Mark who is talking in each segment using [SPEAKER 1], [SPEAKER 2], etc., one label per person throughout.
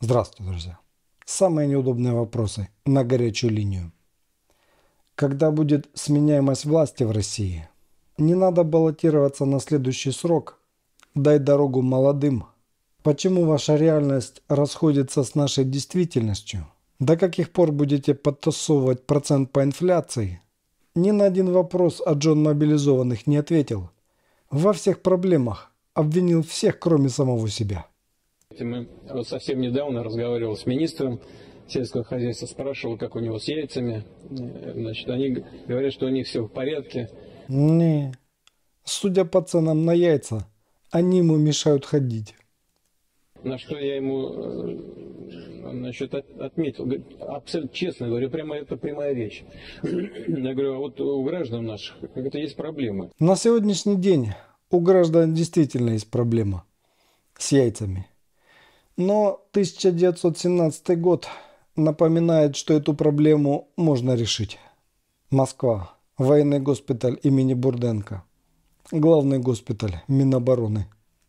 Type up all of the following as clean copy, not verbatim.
[SPEAKER 1] Здравствуйте, друзья. Самые неудобные вопросы на горячую линию. Когда будет сменяемость власти в России? Не надо баллотироваться на следующий срок. Дай дорогу молодым. Почему ваша реальность расходится с нашей действительностью? До каких пор будете подтасовывать процент по инфляции? Ни на один вопрос от Джон мобилизованных не ответил. Во всех проблемах обвинил всех, кроме самого себя.
[SPEAKER 2] Мы вот совсем недавно разговаривал с министром сельского хозяйства, спрашивал, как у него с яйцами. Значит, они говорят, что у них все в порядке.
[SPEAKER 1] Не, судя по ценам на яйца, они ему мешают ходить.
[SPEAKER 2] На что я ему отметил, абсолютно честно говорю, это прямая речь. Я говорю, вот у граждан наших это есть проблемы.
[SPEAKER 1] На сегодняшний день у граждан действительно есть проблема с яйцами. Но 1917 год напоминает, что эту проблему можно решить. Москва. Военный госпиталь имени Бурденко. Главный госпиталь Минобороны.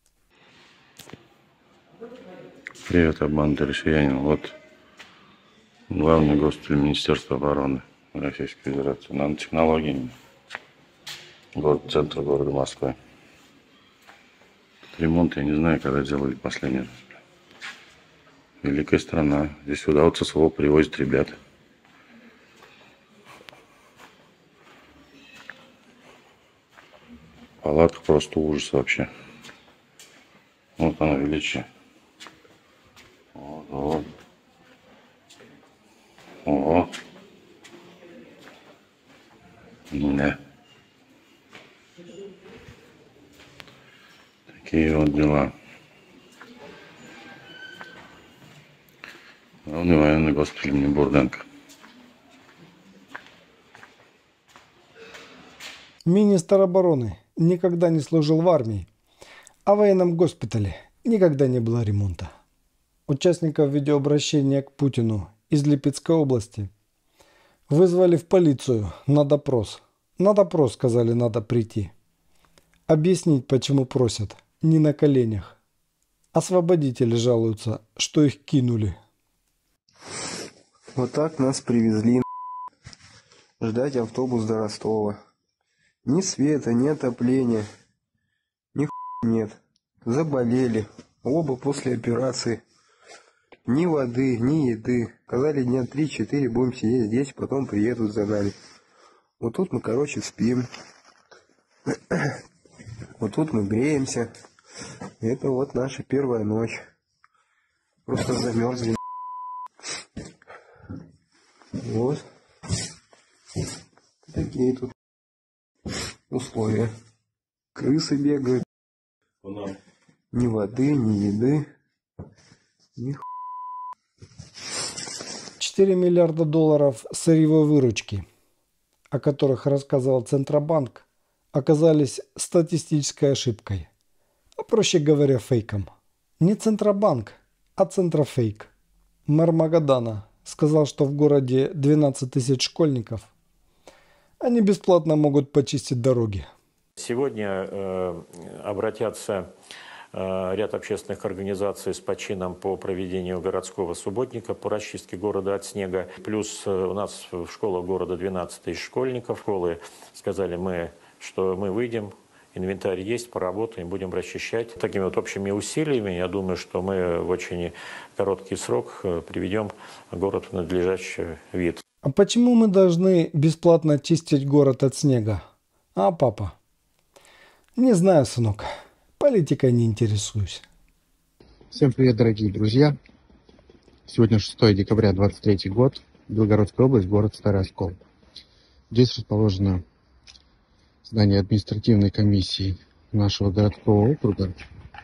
[SPEAKER 3] Привет, Аббанта Решиянин. Вот главный госпиталь Министерства обороны Российской Федерации. Нанотехнологиями. Центр города Москвы. Этот ремонт я не знаю, когда делали последний раз. Великая страна. Здесь сюда вот со СВО привозят ребят. Палатка просто ужас вообще. Вот она величие. Вот. О. Да. Такие вот дела. Главный военный госпиталь имени Бурденко.
[SPEAKER 1] Министр обороны никогда не служил в армии, а в военном госпитале никогда не было ремонта. Участников видеообращения к Путину из Липецкой области вызвали в полицию на допрос. На допрос, сказали, надо прийти. Объяснить, почему просят, не на коленях. Освободители жалуются, что их кинули.
[SPEAKER 4] Вот так нас привезли ждать автобус до Ростова. Ни света, ни отопления, ни нет. Заболели, оба после операции. Ни воды, ни еды. Сказали, дня 3-4 будем сидеть здесь, потом приедут за нами. Вот тут мы, короче, спим. Вот тут мы греемся. Это вот наша первая ночь. Просто замерзли. Вот. Такие тут условия. Крысы бегают. Ни воды, ни еды. Ни
[SPEAKER 1] 4 миллиарда долларов сырьевой выручки, о которых рассказывал Центробанк, оказались статистической ошибкой, а проще говоря, фейком. Не Центробанк, а Центрофейк. Мэр Магадана сказал, что в городе 12 тысяч школьников. Они бесплатно могут почистить дороги.
[SPEAKER 5] Сегодня обратятся ряд общественных организаций с почином по проведению городского субботника, по расчистке города от снега. Плюс у нас в школах города 12 тысяч школьников. Школы сказали, что мы выйдем, инвентарь есть, поработаем, будем расчищать. Такими вот общими усилиями, я думаю, что мы в очень короткий срок приведем город в надлежащий вид.
[SPEAKER 1] А почему мы должны бесплатно чистить город от снега? А, папа? Не знаю, сынок. Политикой не интересуюсь.
[SPEAKER 6] Всем привет, дорогие друзья. Сегодня 6 декабря 2023 год. Белгородская область, город Старый Оскол. Здесь расположено здание административной комиссии нашего городского округа.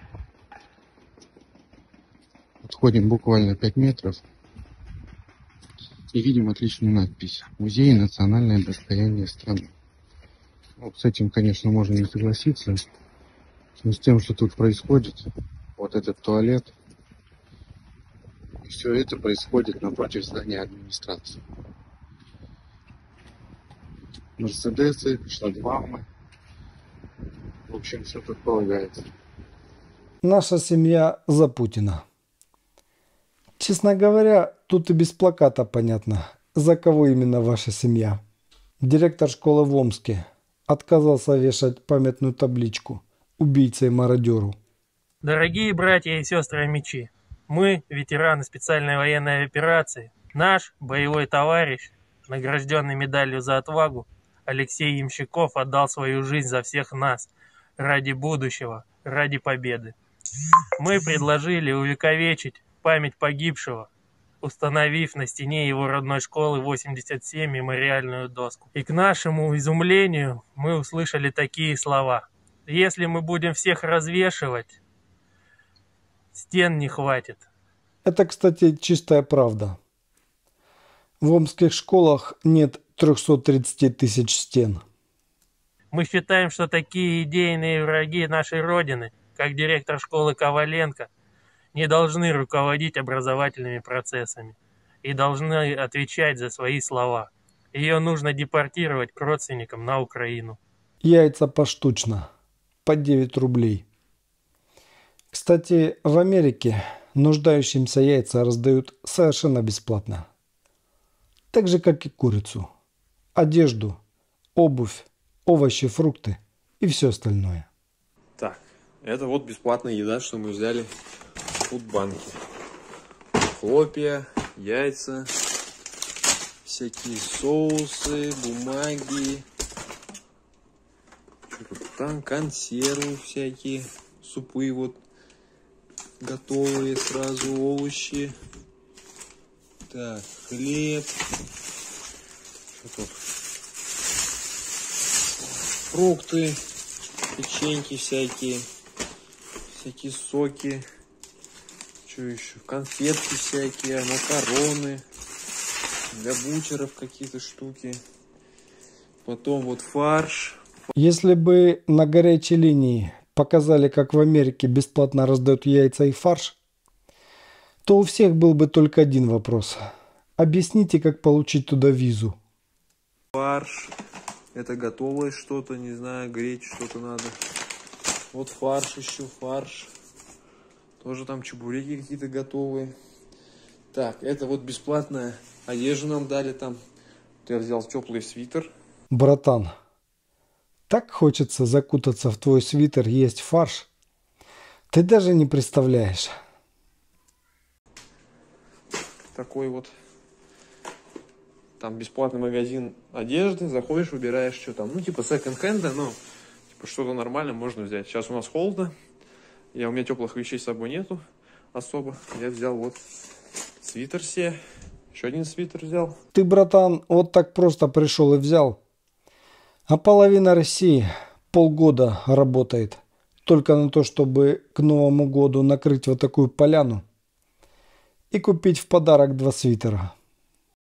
[SPEAKER 6] Отходим буквально 5 метров и видим отличную надпись: «Музей — национальное достояние страны». Ну, с этим, конечно, можно не согласиться. Но с тем, что тут происходит, вот этот туалет, и все это происходит напротив здания администрации. Мерседесы, шлагбаумы, в общем, все тут полагается.
[SPEAKER 1] Наша семья за Путина. Честно говоря, тут и без плаката понятно, за кого именно ваша семья. Директор школы в Омске отказался вешать памятную табличку убийце и мародеру.
[SPEAKER 7] Дорогие братья и сестры Омичи, мы, ветераны специальной военной операции, наш боевой товарищ, награжденный медалью за отвагу, Алексей Ямщиков отдал свою жизнь за всех нас, ради будущего, ради победы. Мы предложили увековечить память погибшего, установив на стене его родной школы 87 мемориальную доску. И к нашему изумлению мы услышали такие слова. Если мы будем всех развешивать, стен не хватит.
[SPEAKER 1] Это, кстати, чистая правда. В омских школах нет 330 тысяч стен.
[SPEAKER 7] Мы считаем, что такие идейные враги нашей Родины, как директор школы Коваленко, не должны руководить образовательными процессами и должны отвечать за свои слова. Ее нужно депортировать к родственникам на Украину.
[SPEAKER 1] Яйца поштучно, по 9 рублей. Кстати, в Америке нуждающимся яйца раздают совершенно бесплатно. Так же, как и курицу, одежду, обувь, овощи, фрукты и все остальное.
[SPEAKER 8] Так, это вот бесплатная еда, что мы взяли в фудбанке. Хлопья, яйца, всякие соусы, бумаги. Что тут там? Консервы всякие, супы вот готовые сразу, овощи. Так, хлеб. Что тут? Фрукты, печеньки всякие, всякие соки. Что еще? Конфетки всякие, макароны. Для бучеров какие-то штуки. Потом вот фарш.
[SPEAKER 1] Если бы на горячей линии показали, как в Америке бесплатно раздают яйца и фарш, то у всех был бы только один вопрос. Объясните, как получить туда визу.
[SPEAKER 8] Фарш. Это готовое что-то, не знаю, греть что-то надо. Вот фарш еще, фарш. Тоже там чебуреки какие-то готовые. Так, это вот бесплатная одежду нам дали там. Я взял теплый свитер.
[SPEAKER 1] Братан, так хочется закутаться в твой свитер, есть фарш. Ты даже не представляешь.
[SPEAKER 8] Такой вот. Там бесплатный магазин одежды. Заходишь, выбираешь, что там. Ну, типа секонд-хенда, но типа что-то нормальное можно взять. Сейчас у нас холодно. У меня теплых вещей с собой нету особо. Я взял вот свитер себе. Еще один свитер взял.
[SPEAKER 1] Ты, братан, вот так просто пришел и взял. А половина России полгода работает только на то, чтобы к Новому году накрыть вот такую поляну и купить в подарок 2 свитера.